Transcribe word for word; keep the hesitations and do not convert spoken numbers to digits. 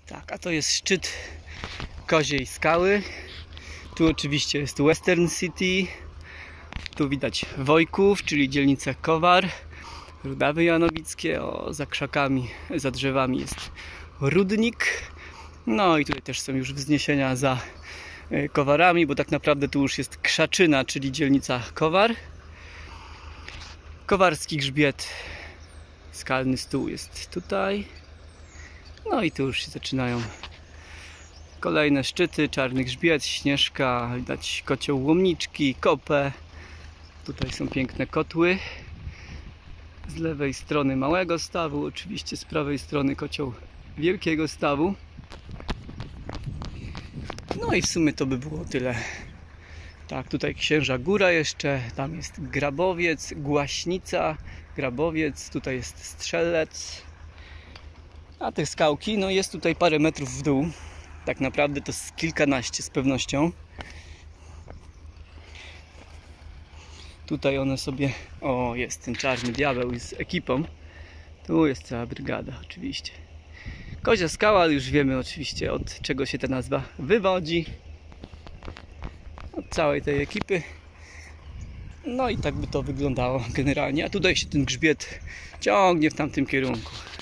Tak, a to jest szczyt Koziej Skały. Tu oczywiście jest Western City. Tu widać Wojków, czyli dzielnica Kowar. Rudawy Janowickie. O, za krzakami, za drzewami jest Rudnik. No i tutaj też są już wzniesienia za Kowarami, bo tak naprawdę tu już jest Krzaczyna, czyli dzielnica Kowar. Kowarski grzbiet, skalny stół jest tutaj. No i tu już się zaczynają kolejne szczyty, Czarny Grzbiet, Śnieżka, widać kocioł Łomniczki, Kopę. Tutaj są piękne kotły. Z lewej strony Małego Stawu, oczywiście z prawej strony kocioł Wielkiego Stawu. No i w sumie to by było tyle. Tak, tutaj Księża Góra jeszcze, tam jest Grabowiec, Głaśnica, Grabowiec, tutaj jest Strzelec. A te skałki, no jest tutaj parę metrów w dół. Tak naprawdę to jest kilkanaście z pewnością. Tutaj one sobie... O, jest ten Czarny Diabeł z ekipą. Tu jest cała brygada oczywiście. Kozia Skała, ale już wiemy oczywiście od czego się ta nazwa wywodzi. Od całej tej ekipy. No i tak by to wyglądało generalnie. A tutaj się ten grzbiet ciągnie w tamtym kierunku.